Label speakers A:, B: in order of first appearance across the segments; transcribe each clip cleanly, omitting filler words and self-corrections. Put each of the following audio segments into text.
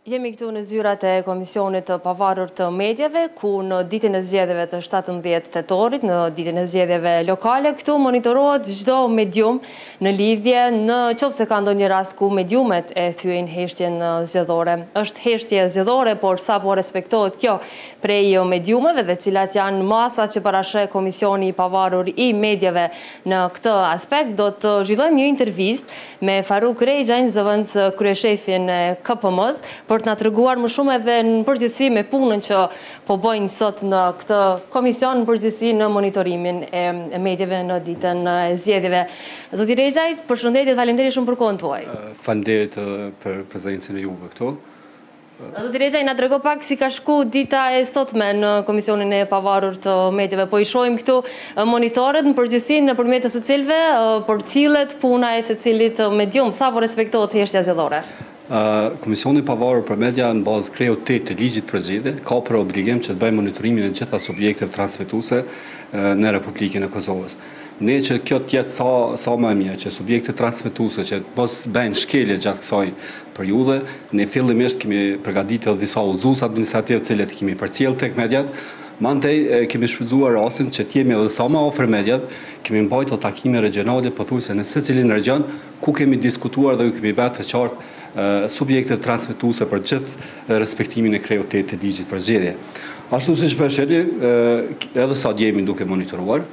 A: Jemi këtu në zyrat e Komisionit të Pavarur të Medjave, ku në ditën e zgjedhjeve të 17 tetorit, në ditën e zgjedhjeve lokale, këtu monitorohet çdo medium në lidhje në qoftë se ka ndonjë rast ku mediumet e thyejnë heshtjen zgjedhore. Është heshtje zgjedhore, por sapo respektohet kjo prej mediumeve dhe cilat janë masat që parasheh Komisioni i Pavarur i Medjave në këtë aspekt, do të zhvillojmë një intervistë me Faruk Rexhajn, zëvendës kryeshefin e KPM-s, për të na treguar më shumë edhe në përgjithësi me punën që po bëjnë sot në këtë komision, në përgjithësi në monitorimin e medjave në ditën e zgjedhjeve. Zoti Rexhaj, përshëndetje, faleminderit shumë për kohën tuaj.
B: Faleminderit për prezencën e juve këtu.
A: Zoti Rexhaj, na trego pak si ka shku dita e sotme në Komisionin e Pavarur të Medjave. Po i shohim këtu monitorët në përgjithësi nëpërmjet të së cilëve përcillet puna e secilit medium, sa po respektohet heshtja zgjedhore.
B: Komisioni i Pavarur për Media në bazë kreu 8 të ligjit për zgjedhje ka për obligim që të bëjë monitorimin e gjitha subjekteve transmetuese në Republikën e Kosovës. Ne që kjo të jetë sa më mirë, që subjekte transmetuese që mos bëjnë shkelje gjatë kësaj periudhe, ne fillimisht kemi përgatitur disa udhëzues administrativ të cilët kemi përcjell tek mediat. Mandej kemi shfrytzuar rastin që të jemi edhe sa më afër mediat, kemi mbajtur takime regionale pothuajse në secilin region ku kemi diskutuar dhe kemi bërë të qartë subjekte transmetuese për gjithë respektimin e kreut të ligjit për zgjedhje. Ashtu siç përshëri, edhe sa jemi duke monitoruar,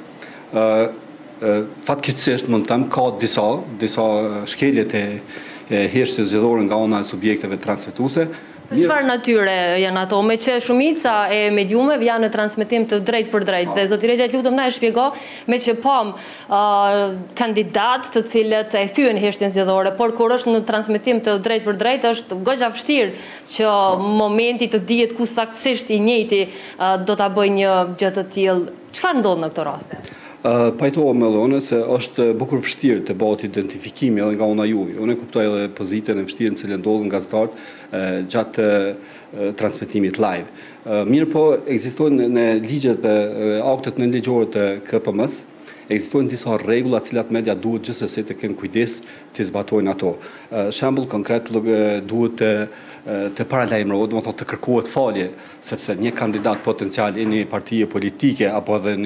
B: fatkeqësisht mund të them ka disa shkelje të heshtjes zgjedhore nga ana e subjekteve transmetuese.
A: Çfarë natyre janë ato, me që shumica e mediumeve janë në transmetim të drejt për drejt, dhe zoti Rexhaj, lutem na e shpjego, me që pam kandidatë të cilët e thyen heshtjen zgjedhore, por kur është në transmetim të drejt për drejt është goxha vështirë që momenti të dihet ku saktësisht i njëjti do ta bëjë një gjë të tillë. Çfarë ndodh në këto raste?
B: Pajtohem me dhënë se është bukur vështirë të bëhet identifikimi edhe nga ana juaj. Unë kuptoj edhe pozitën e vështirë që ndodhen gazetarët gjatë transmetimit live. Mirë po, ekzistojnë në ligjet e aktet nënligjore të KPM-s, ekzistojnë disa rregulla të cilat media duhet gjithsesi të kenë kujdes të zbatojnë ato. Shembull konkret duhet të paralajmërohet, domethënë të kërkohet falje, sepse një kandidat potencial i një partie politike apo edhe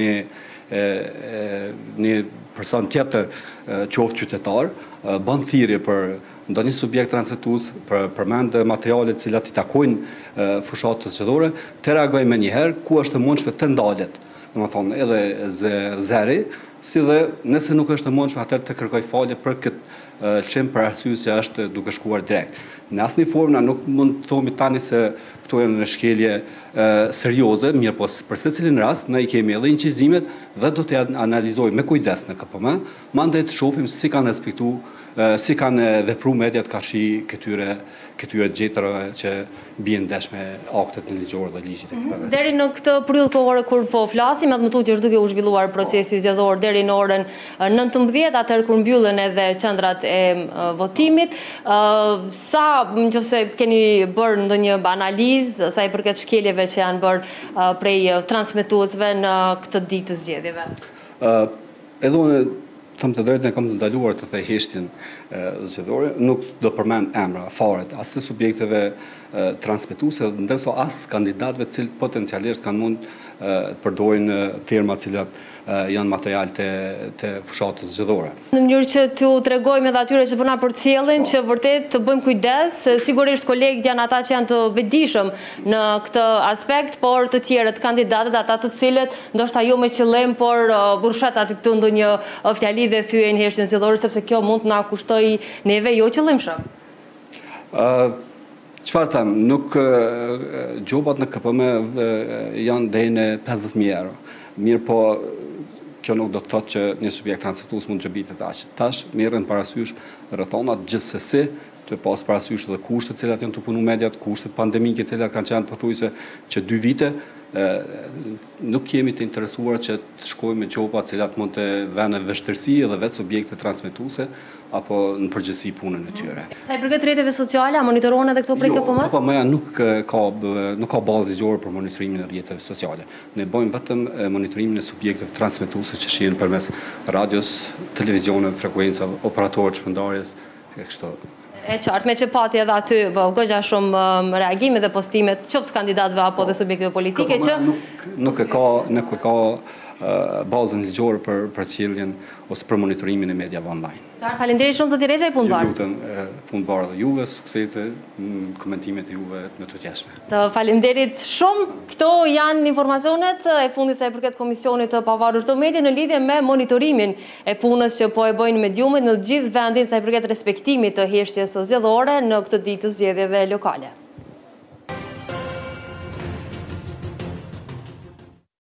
B: një person tjetër qoftë qytetar bën thirrje për ndonjë subjekt transmetues për përmend materiale të cilat i takojnë fushatës zgjedhore, të reagojë menjëherë ku është e mundshme të ndalet. Domethënë edhe zëri, si dhe nëse nuk është e mundshme atëherë të kërkoj falje për këtë lëshim për arsye se është duke shkuar drejt. Në asnjë formë nuk mund të themi tani se këto janë në shkelje serioze, mirë po për secilin rast ne i kemi edhe incizimet dhe do të analizojmë me kujdes në KPM, mandej të shohim si kanë respektuar, si kanë vepruar mediat karshi këtyre gjetërave që bien ndesh me aktet nënligjore dhe ligjit e KPM.
A: Deri në këtë periudhë kohore kur po flasim, edhe më tutje është duke u zhvilluar procesi zgjedhor deri në orën 19, atëherë kur mbyllen edhe qendrat e votimit, sa nëse keni bërë ndonjë analizë sa i përket shkeljeve që janë bërë prej transmetuesve në këtë ditë të zgjedhjeve?
B: Edhe unë them të drejtën, kam të ndaluar të thej heshtjen zgjedhore, nuk do përmend emra fare as të subjekteve transmetuese, ndërsa as kandidatëve të cilët potencialisht kanë mund të përdorin terma të cilat janë material të fushatës zgjedhore.
A: Në mënyrë që t'u tregojmë edhe atyre që po na përcjellin që vërtet të bëjmë kujdes, sigurisht kolegët janë ata që janë të vetëdijshëm në këtë aspekt, por të tjerët kandidatët, ata të cilët ndoshta jo me qëllim, por burshat aty këtu ndonjë fjali dhe thyen heshtjen zgjedhore, sepse kjo mund të na kushtoj neve jo qëllimshëm.
B: Çfarë them, nuk gjobat në KPM janë deri në 50.000 euro. Mirë po, kjo nuk do të thotë që një subjekt transmetues mund të xhabitet aq. Tash merren parasysh rrethonat gjithsesi, të pas parasysh edhe kushtet të cilat janë të punu mediat, kushtet pandemike të cilat kanë qenë pothuajse që 2 vite, nuk jemi të interesuar që të shkojmë me gjoba të cilat mund të vënë vështirësi edhe vetë subjekte transmetuese apo në përgjithësi punën e tyre.
A: Sa i përket rrjeteve sociale, a monitorohen edhe këto prej KPM-s?
B: KPM-ja nuk ka bazë ligjore për monitorimin e rrjeteve sociale. Ne bëjmë vetëm monitorimin e subjekteve transmetuese që shihen përmes radios, televizionit, frekuencave, operatorëve shpërndarjes e kështu.
A: E qartë, me që pati edhe aty gogja shumë reagime dhe postimet qoftë kandidatëve apo dhe subjekteve politike që...
B: Nuk e ka bazën ligjore për ciljen ose për monitorimin e mediave online.
A: Qartë, faleminderit shumë zoti Rexha i punëbar.
B: Ju lutem punëbar dhe juve, suksese në komentimet e juve në të tjeshme.
A: Të faleminderit shumë. Këto janë informacionet e fundit sa i përket Komisionit të Pavarur të Mediave në lidhje me monitorimin e punës që po e bëjnë mediumet në gjithë vendin sa i përket respektimit të heshtjes zgjedhore në këtë ditë të zgjedhjeve lokale.